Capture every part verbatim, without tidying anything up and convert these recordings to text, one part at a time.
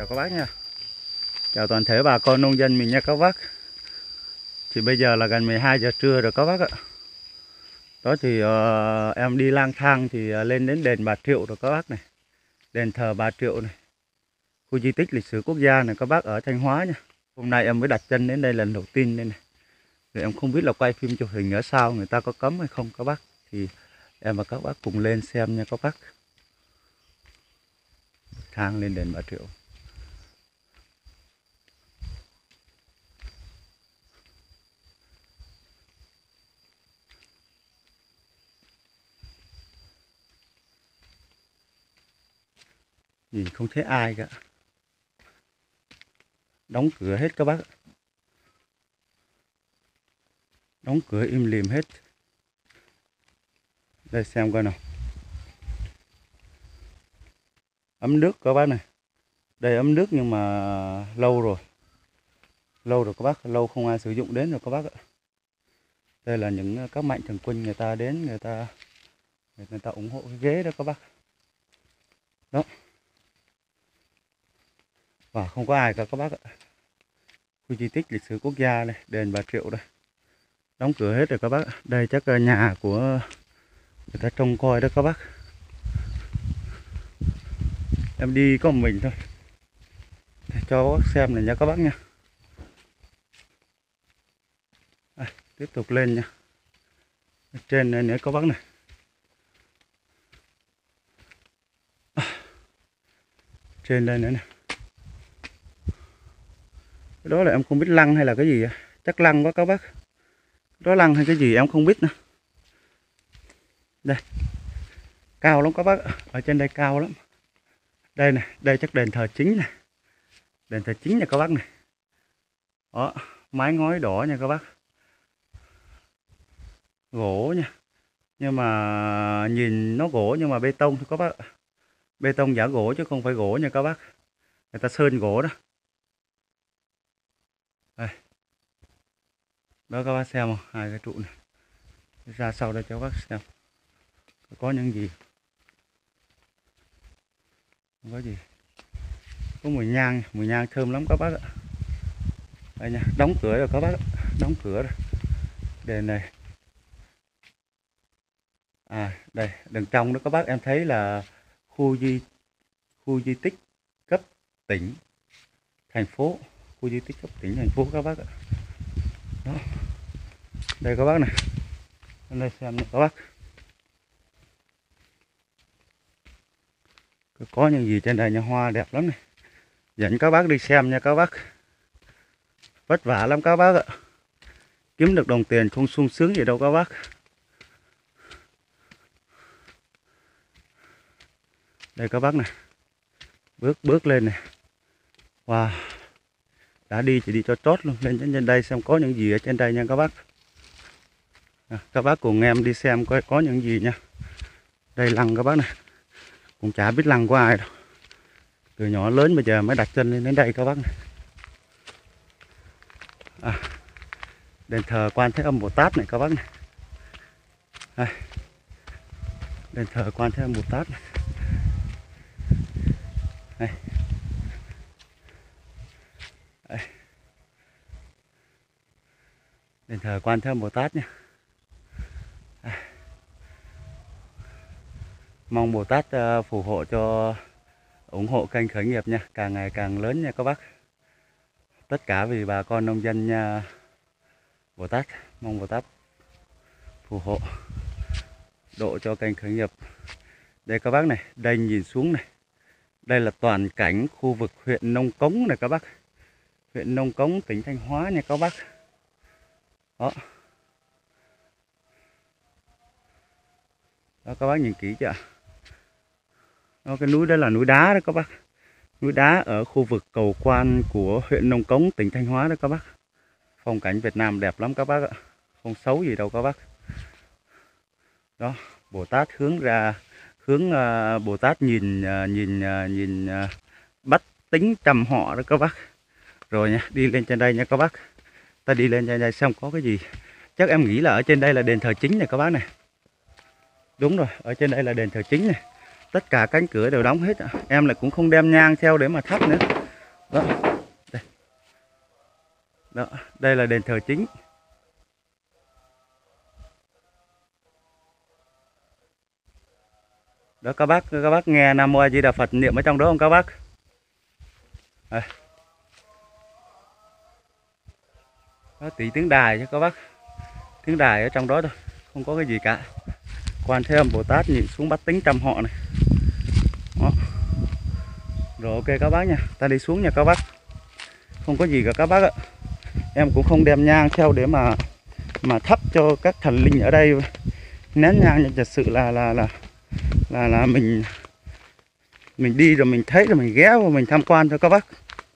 Chào các bác nha. Chào toàn thể bà con nông dân mình nha các bác. Thì bây giờ là gần mười hai giờ trưa rồi các bác ạ. Đó thì uh, em đi lang thang thì uh, lên đến đền Bà Triệu rồi các bác này. Đền thờ Bà Triệu này. Khu di tích lịch sử quốc gia này các bác ở Thanh Hóa nha. Hôm nay em mới đặt chân đến đây lần đầu tiên đây này. Thì em không biết là quay phim chụp hình ở sao, người ta có cấm hay không các bác. Thì em và các bác cùng lên xem nha các bác. Thang lên đền Bà Triệu. Nhìn không thấy ai cả. Đóng cửa hết các bác. Đóng cửa im lìm hết. Đây xem coi nào. Ấm nước các bác này. Đây ấm nước nhưng mà lâu rồi. Lâu rồi các bác, lâu không ai sử dụng đến rồi các bác ạ. Đây là những các mạnh thường quân người ta đến, người ta người ta ủng hộ cái ghế đó các bác. Đó. Và không có ai cả các bác ạ. Khu di tích lịch sử quốc gia này, đền Bà Triệu đây. Đóng cửa hết rồi các bác. Đây chắc là nhà của người ta trông coi đó các bác. Em đi có một mình thôi. Để cho các bác xem này nha các bác nha. À, tiếp tục lên nha. Ở trên này nữa các bác này. À, trên đây nữa nè. Cái đó là em không biết lăng hay là cái gì. Chắc lăng quá các bác. Đó lăng hay cái gì em không biết nữa. Đây. Cao lắm các bác. Ở trên đây cao lắm. Đây này. Đây chắc đền thờ chính này. Đền thờ chính nha các bác này. Đó. Mái ngói đỏ nha các bác. Gỗ nha. Nhưng mà nhìn nó gỗ nhưng mà bê tông thôi các bác. Bê tông giả gỗ chứ không phải gỗ nha các bác. Người ta sơn gỗ đó. Đây. Đó các bác xem không? Hai cái trụ này. Ra sau đây cho các bác xem. Có những gì? Không có gì. Có mùi nhang, mùi nhang thơm lắm các bác ạ. Đây nha, đóng cửa rồi các bác ạ. Đóng cửa rồi. Đền này. À, đây, đằng trong đó các bác em thấy là khu di khu di tích cấp tỉnh thành phố, khu di tích cấp tỉnh thành phố các bác ạ. Đó. Đây các bác này. Đây xem này các bác. Có những gì trên đây nha, hoa đẹp lắm này. Dẫn các bác đi xem nha các bác. Vất vả lắm các bác ạ. Kiếm được đồng tiền không sung sướng gì đâu các bác. Đây các bác này. Bước bước lên này. Wow. Đã đi chỉ đi cho chót luôn. Lên trên đây xem có những gì ở trên đây nha các bác. À, các bác cùng em đi xem coi có những gì nha. Đây lăng các bác này. Cũng chả biết lăng của ai đâu. Từ nhỏ lớn bây giờ mới đặt chân lên đến đây các bác này. À, đền thờ Quan Thế Âm Bồ Tát này các bác này. Đây. Đền thờ Quan Thế Âm Bồ Tát này. Đây. Đây. Đền thờ Quan Thế Âm Bồ Tát nha. Đây. Mong Bồ Tát phù hộ cho, ủng hộ kênh khởi nghiệp nha, càng ngày càng lớn nha các bác. Tất cả vì bà con nông dân nha Bồ Tát. Mong Bồ Tát phù hộ, độ cho kênh khởi nghiệp. Đây các bác này, đây nhìn xuống này. Đây là toàn cảnh khu vực huyện Nông Cống này các bác. Huyện Nông Cống, tỉnh Thanh Hóa nha các bác. Đó. Đó các bác nhìn kỹ chưa? Đó, cái núi đó là núi đá đó các bác. Núi đá ở khu vực cầu quan của huyện Nông Cống, tỉnh Thanh Hóa đó các bác. Phong cảnh Việt Nam đẹp lắm các bác ạ. Không xấu gì đâu các bác. Đó, Bồ Tát hướng ra, hướng uh, Bồ Tát nhìn uh, nhìn uh, nhìn uh, bắt tính trăm họ đó các bác. Rồi nha, đi lên trên đây nha các bác. Ta đi lên trên đây xem có cái gì. Chắc em nghĩ là ở trên đây là đền thờ chính này các bác này. Đúng rồi, ở trên đây là đền thờ chính này. Tất cả cánh cửa đều đóng hết. Em lại cũng không đem nhang theo để mà thắp nữa. Đó, đây. Đó, đây là đền thờ chính. Đó các bác, các bác nghe Nam Mô A Di Đà Phật niệm ở trong đó không các bác? À. Đó, tí tiếng đài cho các bác. Tiếng đài ở trong đó thôi, không có cái gì cả. Quan Thế Âm Bồ Tát nhìn xuống Bát Tính trăm họ này. Đó. Rồi ok các bác nha, ta đi xuống nha các bác. Không có gì cả các bác ạ. Em cũng không đem nhang theo để mà mà thắp cho các thần linh ở đây. Nén nhang nhưng thật sự là là là là là mình mình đi rồi mình thấy rồi mình ghé vào mình tham quan cho các bác.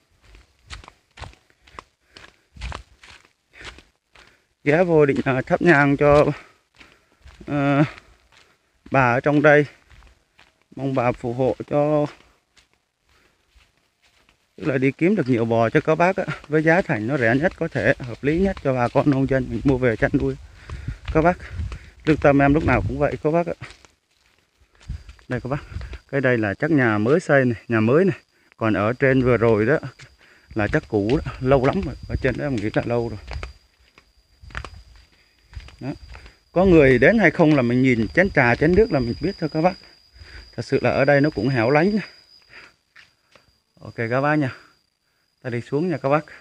Ghé vô định uh, thắp nhang cho uh, bà ở trong đây, mong bà phù hộ cho, tức là đi kiếm được nhiều bò cho các bác á, với giá thành nó rẻ nhất có thể, hợp lý nhất cho bà con nông dân mình mua về chăn nuôi các bác. Lương tâm em lúc nào cũng vậy các bác ạ. Đây các bác, cái đây là chắc nhà mới xây này, nhà mới này. Còn ở trên vừa rồi đó là chắc cũ đó, lâu lắm rồi, ở trên đó em nghĩ là lâu rồi. Đó. Có người đến hay không là mình nhìn chén trà chén nước là mình biết thôi các bác. Thật sự là ở đây nó cũng hẻo lánh. Ok các bác nha, ta đi xuống nha các bác.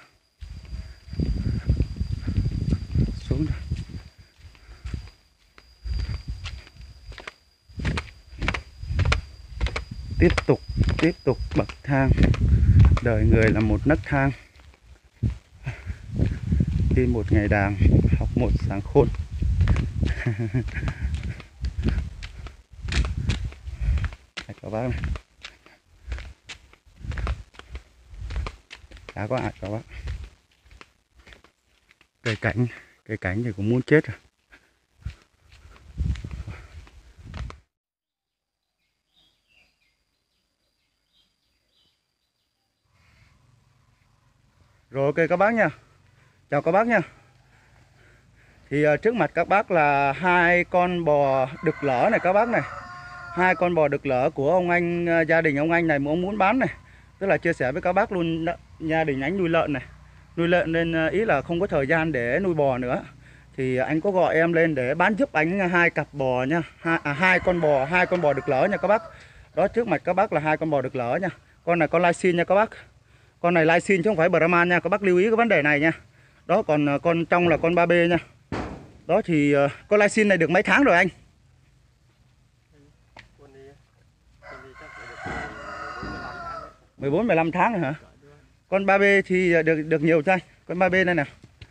Xuống đây. Tiếp tục, tiếp tục bậc thang. Đời người là một nấc thang. Đi một ngày đàng, học một sáng khôn. Đây các bác này. Chả có ai các bác. Cây cảnh, cây cảnh thì cũng muốn chết rồi. Rồi ok các bác nha. Chào các bác nha. Thì uh, trước mặt các bác là hai con bò đực lỡ này các bác này. Hai con bò đực lỡ của ông anh, uh, gia đình ông anh này ông muốn bán này. Tức là chia sẻ với các bác luôn, gia đình anh nuôi lợn này. Nuôi lợn nên uh, ý là không có thời gian để nuôi bò nữa. Thì uh, anh có gọi em lên để bán giúp anh hai cặp bò nha. Hai, à, hai con bò, hai con bò đực lỡ nha các bác. Đó trước mặt các bác là hai con bò đực lỡ nha. Con này con lai xin nha các bác. Con này lai xin chứ không phải Brahman nha, các bác lưu ý cái vấn đề này nha. Đó còn con trong là con ba B nha. Đó thì uh, con lai xin này được mấy tháng rồi anh? mười bốn mười lăm tháng rồi hả? Con ba B thì được được nhiều cho anh. Con ba B này nè.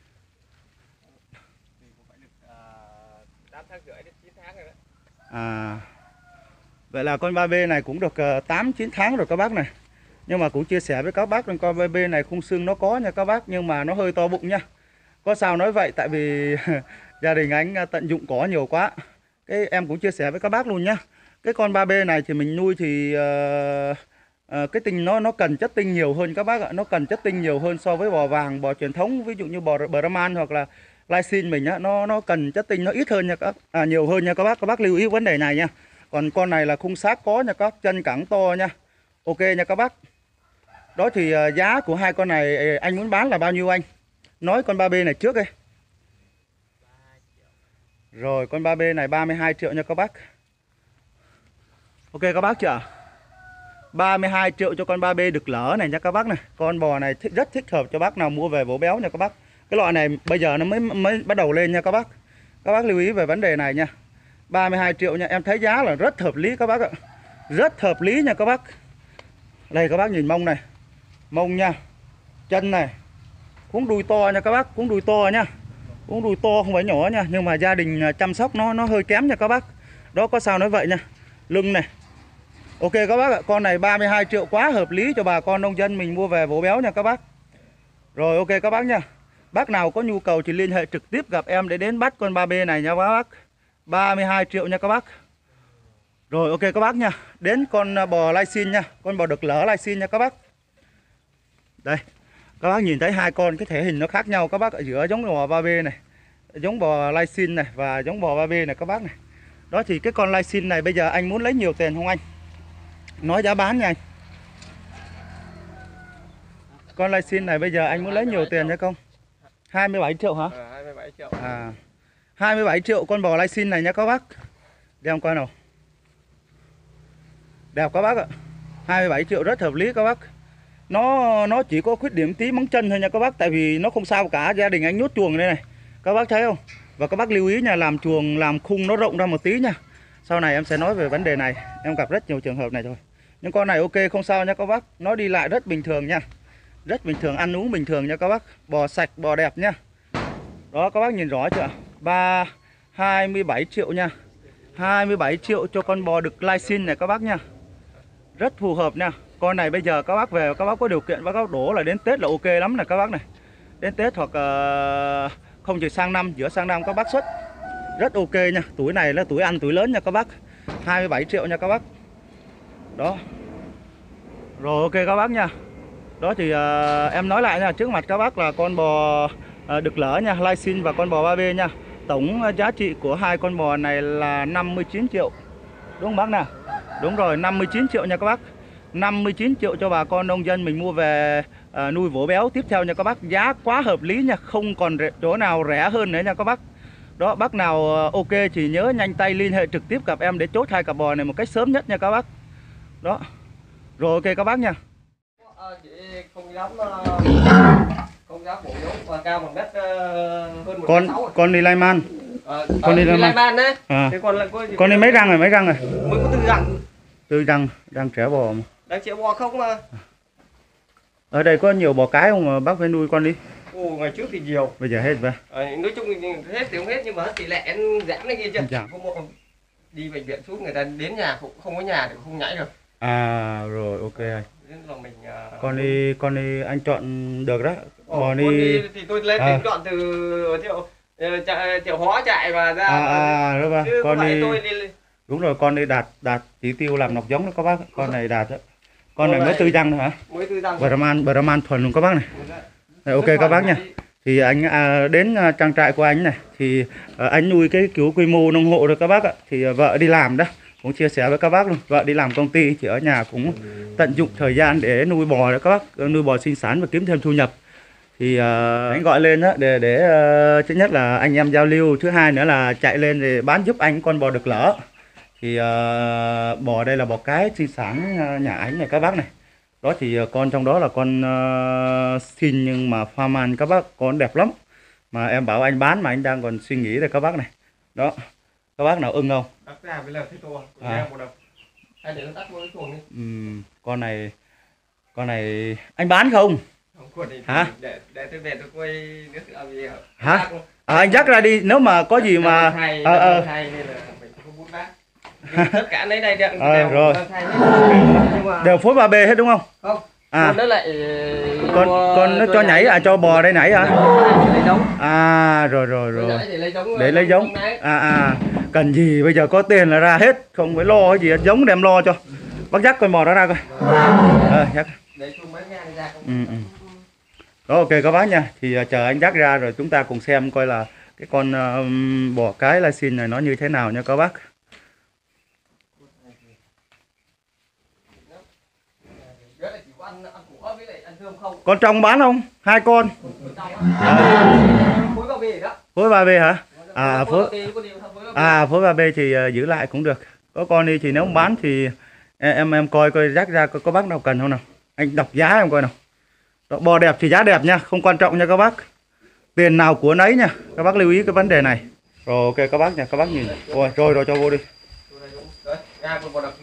À, vậy là con ba B này cũng được tám chín tháng rồi các bác này. Nhưng mà cũng chia sẻ với các bác rằng con ba B này khung xương nó có nha các bác, nhưng mà nó hơi to bụng nha. Có sao nói vậy, tại vì gia đình anh tận dụng cỏ nhiều quá. Cái em cũng chia sẻ với các bác luôn nhá. Cái con ba B này thì mình nuôi thì uh, uh, cái tinh nó nó cần chất tinh nhiều hơn các bác ạ. Nó cần chất tinh nhiều hơn so với bò vàng, bò truyền thống, ví dụ như bò Brahman hoặc là Lysin mình á, nó nó cần chất tinh nó ít hơn nha các à, nhiều hơn nha các bác. Các bác lưu ý vấn đề này nha. Còn con này là khung xác có nha các bác, chân cẳng to nha. Ok nha các bác. Đó thì uh, giá của hai con này anh muốn bán là bao nhiêu anh? Nói con ba B này trước đi. Rồi con ba B này ba mươi hai triệu nha các bác. Ok các bác chưa? ba mươi hai triệu cho con ba B đực lỡ này nha các bác này. Con bò này thích, rất thích hợp cho bác nào mua về bổ béo nha các bác. Cái loại này bây giờ nó mới mới bắt đầu lên nha các bác. Các bác lưu ý về vấn đề này nha. ba mươi hai triệu nha, em thấy giá là rất hợp lý các bác ạ. Rất hợp lý nha các bác. Đây các bác nhìn mông này. Mông nha. Chân này. Cũng đùi to nha các bác, cũng đùi to nha. Cũng đùi to không phải nhỏ nha, nhưng mà gia đình chăm sóc nó nó hơi kém nha các bác. Đó có sao nói vậy nha. Lưng này. Ok các bác ạ, con này ba mươi hai triệu quá hợp lý cho bà con nông dân mình mua về bổ béo nha các bác. Rồi ok các bác nha. Bác nào có nhu cầu thì liên hệ trực tiếp gặp em để đến bắt con ba B này nha các bác. ba mươi hai triệu nha các bác. Rồi ok các bác nha. Đến con bò Lysin nha, con bò đực lỡ Lysin nha các bác. Đây. Các bác nhìn thấy hai con cái thể hình nó khác nhau các bác ở giữa giống bò ba B này, giống bò Lysin này và giống bò ba B này các bác này. Đó thì cái con Lysin này bây giờ anh muốn lấy nhiều tiền không anh? Nói giá bán nha anh. con lai xin này bây giờ anh muốn lấy nhiều tiền nhá không? hai mươi bảy triệu hả? Ờ, hai mươi bảy triệu. À, hai mươi bảy triệu con bò lai xin này nhá các bác. Đem coi nào. Đẹp các bác ạ. hai mươi bảy triệu rất hợp lý các bác. Nó nó chỉ có khuyết điểm tí móng chân thôi nha các bác, tại vì nó không sao cả. Gia đình anh nhốt chuồng đây này. Các bác thấy không? Và các bác lưu ý nha, làm chuồng làm khung nó rộng ra một tí nha. Sau này em sẽ nói về vấn đề này. Em gặp rất nhiều trường hợp này rồi. Nhưng con này ok không sao nha các bác. Nó đi lại rất bình thường nha. Rất bình thường, ăn uống bình thường nha các bác. Bò sạch, bò đẹp nha. Đó các bác nhìn rõ chưa? Ba hai mươi bảy triệu nha. hai mươi bảy triệu cho con bò đực lai xin này các bác nha. Rất phù hợp nha. Con này bây giờ các bác về, các bác có điều kiện, các bác đổ là đến Tết là ok lắm này các bác này. Đến Tết hoặc uh, không chỉ sang năm, giữa sang năm các bác xuất rất ok nha. Túi này là túi ăn, túi lớn nha các bác. hai mươi bảy triệu nha các bác. Đó. Rồi ok các bác nha. Đó thì uh, em nói lại nha, trước mặt các bác là con bò uh, đực lỡ nha, lai xin và con bò ba B nha. Tổng uh, giá trị của hai con bò này là năm mươi chín triệu. Đúng không bác nào? Đúng rồi, năm mươi chín triệu nha các bác. năm mươi chín triệu cho bà con nông dân mình mua về uh, nuôi vỗ béo tiếp theo nha các bác. Giá quá hợp lý nha, không còn chỗ nào rẻ hơn nữa nha các bác. Đó, bác nào uh, ok thì nhớ nhanh tay liên hệ trực tiếp gặp em để chốt hai cặp bò này một cách sớm nhất nha các bác. Đó. Rồi ok các bác nha. Chị không dám không dám bổ giống và cao bằng đất hơn một con sáu rồi. Con đi lai man. Ờ, con đi lai man đấy. À. Thế còn lại có con đi mấy răng rồi, mấy răng rồi? Mới có tư răng. Tư răng, răng trẻ bò mà. Đang trẻ bò không mà. Ở đây có nhiều bò cái không mà bác phải nuôi con đi? Ồ, ngày trước thì nhiều. Bây giờ hết vậy. Ờ, nói chung thì hết thì không hết nhưng mà tỷ lệ giảm này kia chứ. Không một đi bệnh viện suốt người ta đến nhà cũng không có nhà thì cũng không nhảy được. À rồi ok anh. Là mình, uh, con đi con đi anh chọn được đó. Ồ, bò đi... đi thì tôi lên à. thì chọn từ triệu triệu hóa chạy và ra. À, à rồi bà. Con đi... tôi đi đúng rồi, con đi đạt đạt chỉ tiêu làm nọc giống đó các bác. Con này đạt đó. Con này mới tư răng thôi hả? Mới tư răng. Brahman Brahman thuần luôn các bác này. Này, ok các bác nha. Thì anh à, đến à, trang trại của anh này thì à, anh nuôi cái kiểu quy mô nông hộ rồi các bác ạ. Thì à, vợ đi làm đó, cũng chia sẻ với các bác luôn. Vợ đi làm công ty chỉ ở nhà cũng tận dụng thời gian để nuôi bò đó các bác, nuôi bò sinh sản và kiếm thêm thu nhập. Thì uh, anh gọi lên đó để để uh, thứ nhất là anh em giao lưu, thứ hai nữa là chạy lên để bán giúp anh con bò đực lỡ. Thì uh, bò đây là bò cái sinh sản nhà anh này các bác này. Đó thì uh, con trong đó là con uh, xin nhưng mà pha man các bác, con đẹp lắm. Mà em bảo anh bán mà anh đang còn suy nghĩ đây các bác này. Đó. Các bác nào ưng không? Đặt ra với là thích to, à. một đồng. Anh để nó tắt với chuồng đi. Uhm, con này con này anh bán không? Không, hả? Để để tôi về tôi quay nước à, gì hả? À, anh dắt ra đi, nếu mà có gì mà thay, ờ ờ thay nên là mình không bút bát. Tất cả lấy đây đều, à, đều rồi. mà... đều phối ba B hết đúng không? Không. À. Nó lại con con nó cho nhảy à, cho bò đây nãy hả? Lấy giống. À rồi rồi rồi. Để lấy giống. Để lấy giống. À à, cần gì bây giờ có tiền là ra hết, không phải lo cái gì hết, giống đem lo cho. Bác dắt con bò đó ra coi. Ờ dắt. Để chung mấy ngàn ra không. Ừ, ừ. Đó ok các bác nha. Thì uh, chờ anh dắt ra rồi chúng ta cùng xem coi là cái con uh, bò cái lai xin này nó như thế nào nha các bác. Con trong bán không? Hai con. Phối ba B đó. Phối ba B hả? À phối À phối ba B thì uh, giữ lại cũng được. Có con đi thì nếu không bán thì em em coi coi dắt ra coi có bác nào cần không nào. Anh đọc giá em coi nào. Đó, bò đẹp thì giá đẹp nha, không quan trọng nha các bác. Tiền nào của nấy nha. Các bác lưu ý cái vấn đề này. Rồi ok các bác nha, các bác nhìn. Rồi rồi, rồi cho vô đi. À,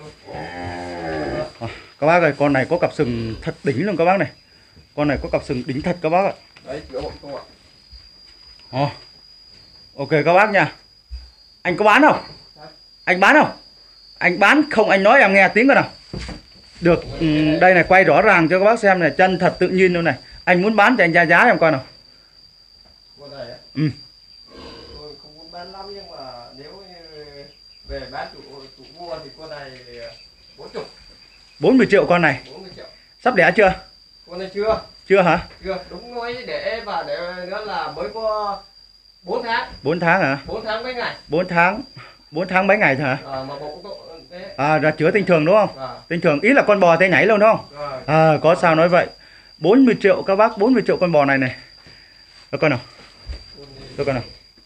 các bác ơi, con này có cặp sừng thật đỉnh luôn các bác này. Con này có cặp sừng đỉnh thật các bác ạ. Đấy, cửa bộ to ạ. Ồ. Ok các bác nha. Anh có bán không? Anh bán không? Anh bán không anh nói em nghe tiếng coi nào. Được, ừ, đây này quay rõ ràng cho các bác xem này, chân thật tự nhiên luôn này. Anh muốn bán cho anh ra giá em coi nào. Con này á? Ừ. Tôi không muốn bán lắm nhưng mà nếu như về bán chủ chủ mua thì con này bốn mươi. bốn mươi triệu con này. bốn mươi triệu. Sắp đẻ chưa? Con này chưa. Chưa hả? Chưa, đúng nói để và để nữa là mới có bốn tháng. bốn tháng hả? bốn tháng mấy ngày? bốn tháng. bốn tháng mấy ngày thôi hả? À, mà bộ có À, là chữa tinh thường đúng không? À. Tinh thường ý là con bò tay nhảy luôn đúng không? À. À, có sao nói vậy. bốn mươi triệu các bác, bốn mươi triệu con bò này này. Đó con nào. Đó con nào.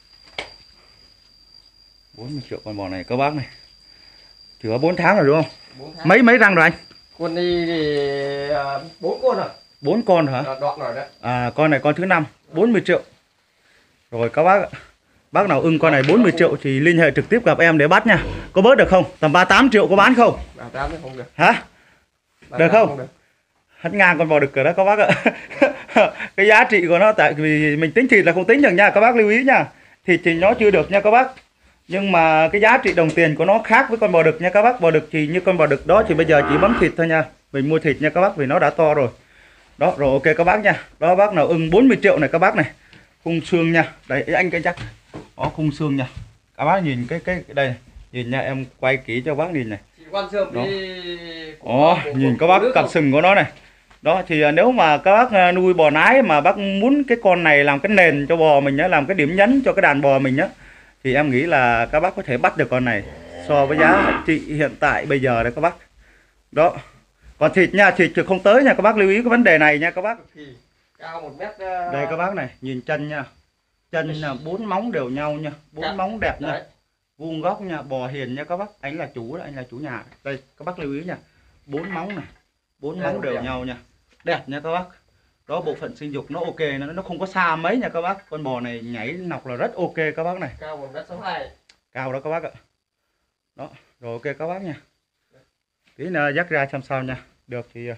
bốn mươi triệu con bò này các bác này. Chỉ có bốn tháng rồi đúng không? bốn tháng. Mấy mấy răng rồi anh? Con đi thì bốn con rồi. bốn con hả? Đoạn rồi đấy. À con này con thứ năm, bốn mươi triệu. Rồi các bác ạ. Bác nào ưng con này bốn mươi triệu thì liên hệ trực tiếp gặp em để bắt nha. Có bớt được không? Tầm ba mươi tám triệu có bán không? ba mươi tám thì không được. Hả? Được không? không được. Hết ngang con bò đực rồi đó các bác ạ. Cái giá trị của nó tại vì mình tính thịt là không tính được nha, các bác lưu ý nha. Thịt thì nó chưa được nha các bác. Nhưng mà cái giá trị đồng tiền của nó khác với con bò đực nha các bác. Bò đực thì như con bò đực đó thì bây giờ chỉ bấm thịt thôi nha. Mình mua thịt nha các bác vì nó đã to rồi. Đó rồi ok các bác nha. Đó bác nào ưng bốn mươi triệu này các bác này. Khung xương nha. Đấy anh cái chắc. Đó khung xương nha. Các bác nhìn cái cái đây này. Nhìn nha em quay kỹ cho bác nhìn này. Quan sườn Đó. đi. Ồ, nhìn các bác cặp sừng của nó này. Đó thì nếu mà các bác nuôi bò nái mà bác muốn cái con này làm cái nền cho bò mình nhá, làm cái điểm nhấn cho cái đàn bò mình nhá, thì em nghĩ là các bác có thể bắt được con này so với giá trị hiện tại bây giờ đấy các bác. Đó. Còn thịt nha, thịt thì không tới nha các bác, lưu ý cái vấn đề này nha các bác. Cao một mét. Đây các bác này, nhìn chân nha. Chân là bốn móng đều nhau nha, bốn Cả. móng đẹp nha. Vuông góc nha, bò hiền nha các bác. Anh là chủ đó, anh là chủ nhà. Đây các bác lưu ý nha. Bốn móng này, bốn móng đều đẹp. nhau nha. Đẹp nha các bác. Đó bộ phận sinh dục nó ok, nó nó không có xa mấy nha các bác. Con bò này nhảy nọc là rất ok các bác này. Cao một mét sáu mươi hai. Cao đó các bác ạ. Đó, rồi ok các bác nha. Tí nữa dắt ra xem sao nha. Được thì uh,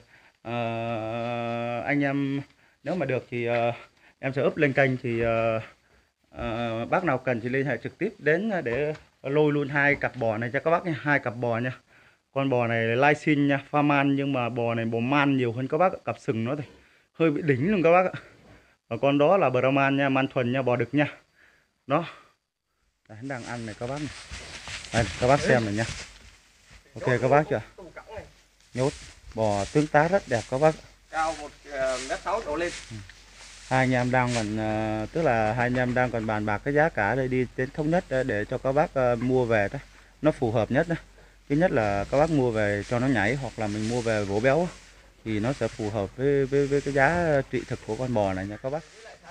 anh em nếu mà được thì uh, em sẽ up lên kênh thì uh, uh, bác nào cần thì liên hệ trực tiếp đến để lôi luôn hai cặp bò này cho các bác nha, hai cặp bò nha. Con bò này là lai xin nha, pha man nhưng mà bò này bò man nhiều hơn các bác ạ. Cặp sừng nó thì hơi bị đỉnh luôn các bác ạ. Và con đó là Brahman nha, man thuần nha, bò đực nha. Đó. Đấy, đang ăn này các bác này. Đây, các bác xem này nha. Ok các bác chưa? Nhốt bò tương tá rất đẹp các bác. Cao một mét sáu đổ lên. Hai anh em đang còn uh, tức là hai anh em đang còn bàn bạc cái giá cả đây đi đến thống nhất để cho các bác uh, mua về đó. Nó phù hợp nhất đó. Thứ nhất là các bác mua về cho nó nhảy hoặc là mình mua về vỗ béo thì nó sẽ phù hợp với với, với cái giá trị thực của con bò này nha các bác.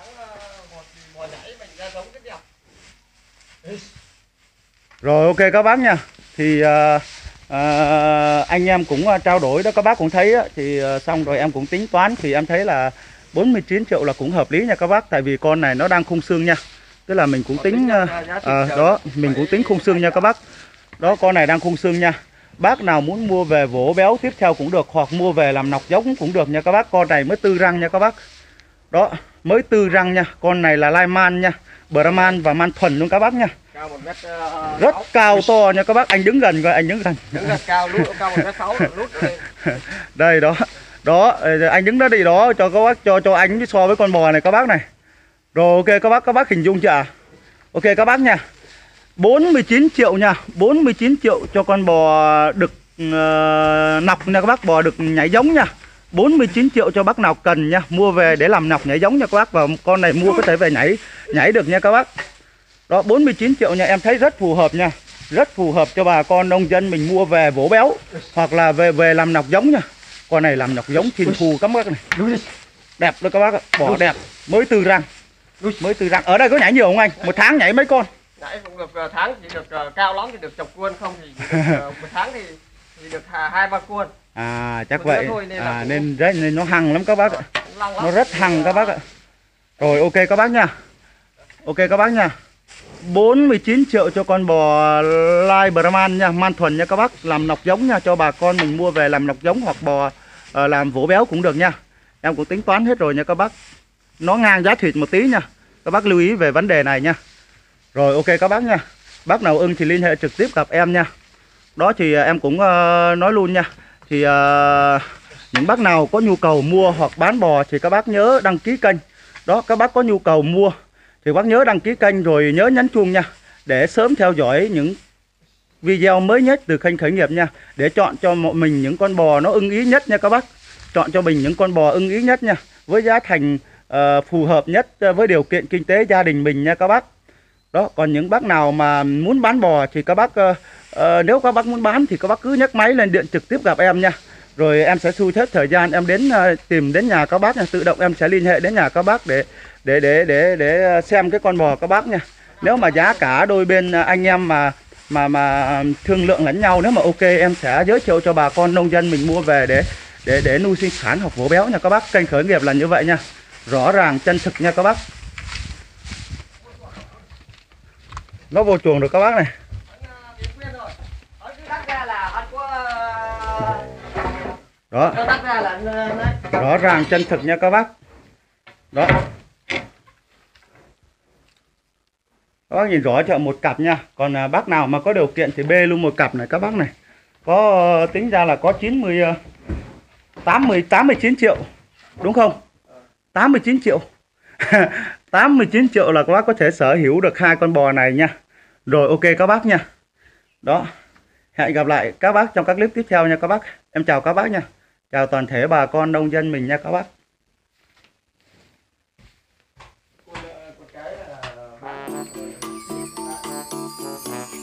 Rồi ok các bác nha. Thì uh, uh, anh em cũng uh, trao đổi đó, các bác cũng thấy uh, thì uh, xong rồi em cũng tính toán thì em thấy là bốn mươi chín triệu là cũng hợp lý nha các bác. Tại vì con này nó đang khung xương nha. Tức là mình cũng tính uh, uh, đó, mình cũng tính khung xương nha các bác. Đó con này đang khung xương nha. Bác nào muốn mua về vỗ béo tiếp theo cũng được, hoặc mua về làm nọc giống cũng được nha các bác. Con này mới tư răng nha các bác. Đó, mới tư răng nha. Con này là lai man nha, Brahman và man thuần luôn các bác nha. Cao một mét uh, rất cao to nha các bác. Anh đứng gần coi, anh đứng gần. Đứng gần cao lút cao một mét sáu lút lên. Đây đó. Đó, anh đứng đó đi đó cho các bác cho cho anh so với con bò này các bác này. Rồi ok các bác, các bác hình dung chưa ạ? Ok các bác nha. bốn mươi chín triệu nha, bốn mươi chín triệu cho con bò đực uh, nọc nha các bác, bò đực nhảy giống nha. bốn mươi chín triệu cho bác nào cần nha, mua về để làm nọc nhảy giống nha các bác. Và con này mua có thể về nhảy nhảy được nha các bác. Đó bốn mươi chín triệu nha, em thấy rất phù hợp nha. Rất phù hợp cho bà con nông dân mình mua về vỗ béo hoặc là về về làm nọc giống nha. Con này làm nọc giống thiên phù các bác này. Đẹp đó các bác ạ, bò đẹp, mới từ răng. Mới từ răng. Ở đây có nhảy nhiều không anh? Một tháng nhảy mấy con? Nhảy cũng được tháng chỉ được uh, cao lắm thì được chục cuôn, không thì được, uh, một tháng thì thì được hai ba cuôn. À chắc vậy. Nên à nên đấy nên nó hăng lắm các bác ạ. Nó rất hăng các bác ạ. Rồi ok các bác nha. Ok các bác nha. bốn mươi chín triệu cho con bò lai Brahman nha, man thuần nha các bác, làm nọc giống nha, cho bà con mình mua về làm nọc giống hoặc bò uh, làm vỗ béo cũng được nha. Em cũng tính toán hết rồi nha các bác. Nó ngang giá thịt một tí nha. Các bác lưu ý về vấn đề này nha. Rồi ok các bác nha. Bác nào ưng thì liên hệ trực tiếp gặp em nha. Đó thì em cũng uh, nói luôn nha. Thì uh, những bác nào có nhu cầu mua hoặc bán bò thì các bác nhớ đăng ký kênh. Đó các bác có nhu cầu mua thì bác nhớ đăng ký kênh rồi nhớ nhấn chuông nha, để sớm theo dõi những video mới nhất từ kênh khởi nghiệp nha. Để chọn cho mình những con bò nó ưng ý nhất nha các bác. Chọn cho mình những con bò ưng ý nhất nha, với giá thành uh, phù hợp nhất với điều kiện kinh tế gia đình mình nha các bác. Đó, còn những bác nào mà muốn bán bò thì các bác uh, uh, nếu các bác muốn bán thì các bác cứ nhấc máy lên điện trực tiếp gặp em nha. Rồi em sẽ thu xếp thời gian em đến uh, tìm đến nhà các bác nha, tự động em sẽ liên hệ đến nhà các bác để để để để để xem cái con bò các bác nha. Nếu mà giá cả đôi bên anh em mà mà mà thương lượng lẫn nhau, nếu mà ok em sẽ giới thiệu cho bà con nông dân mình mua về để để để nuôi sinh sản hoặc vỗ béo nha các bác. Kênh khởi nghiệp là như vậy nha, rõ ràng chân thực nha các bác. Nó vô chuồng rồi các bác này. Đó, rõ ràng chân thực nha các bác. Đó, các bác nhìn rõ cho một cặp nha. Còn à, bác nào mà có điều kiện thì bê luôn một cặp này các bác này. Có tính ra là có chín mươi tám mươi tám mươi chín triệu đúng không? tám mươi chín triệu. tám mươi chín triệu là các bác có thể sở hữu được hai con bò này nha. Rồi ok các bác nha. Đó. Hẹn gặp lại các bác trong các clip tiếp theo nha các bác. Em chào các bác nha. Chào toàn thể bà con nông dân mình nha các bác. Con, con cái là